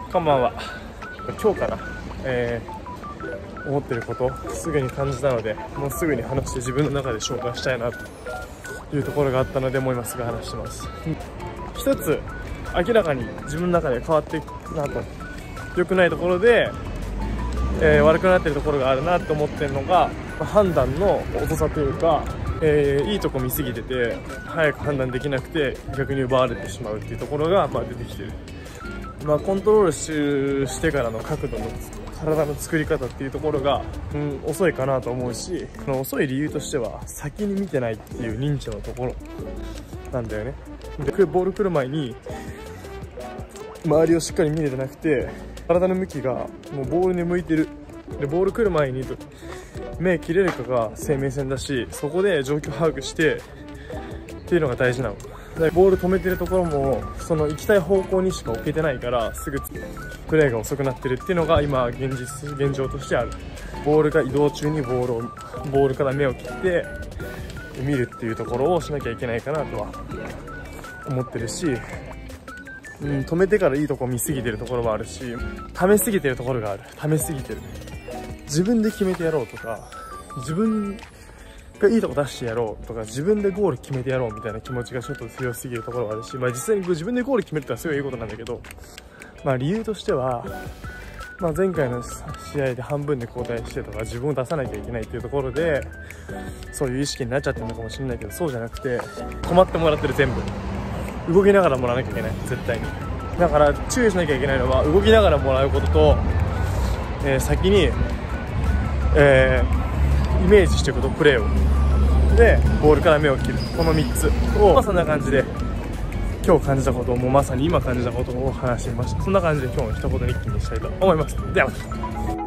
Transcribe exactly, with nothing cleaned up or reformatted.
こんばんは。今日から、えー、思ってることすぐに感じたので、もうすぐに話して自分の中で消化したいなというところがあったので、もう今すぐ話してます。一つ明らかに自分の中で変わっていくなと、良くないところで、えー、悪くなってるところがあるなと思ってるのが、判断の遅さというか、えー、いいとこ見すぎてて早く判断できなくて逆に奪われてしまうっていうところが、まあ、出てきてる。まあ、コントロール し, してからの角度の体の作り方っていうところが、うん、遅いかなと思うし、この遅い理由としては先に見てないっていう認知のところなんだよね。でボール来る前に周りをしっかり見れてなくて、体の向きがもうボールに向いてる。でボール来る前に目切れるかが生命線だし、そこで状況把握してっていうのが大事なの。でボール止めてるところもその行きたい方向にしか置けてないから、すぐプレーが遅くなってるっていうのが今現実現状としてある。ボールが移動中にボールをボールから目を切って見るっていうところをしなきゃいけないかなとは思ってるし、うん、止めてからいいとこ見すぎてるところもあるし、溜めすぎてるところがある。溜めすぎてる。自分で決めてやろうとか、自分がいいとこ出してやろうとか、自分でゴール決めてやろうみたいな気持ちがちょっと強すぎるところがあるし、まあ実際に自分でゴール決めるってのはすごいいいことなんだけど、まあ理由としては、まあ前回の試合で半分で交代してとか、自分を出さなきゃいけないっていうところで、そういう意識になっちゃってるのかもしれないけど、そうじゃなくて、止まってもらってる全部。動きながらもらわなきゃいけない、絶対に。だから注意しなきゃいけないのは、動きながらもらうことと、えー、先に、えー、イメージしていくこと、プレーをでボールから目を切る、このみっつを、まあ、そんな感じで今日感じたことを、もうまさに今感じたことを話してみました。そんな感じで今日の一言日記にしたいと思います。ではまた。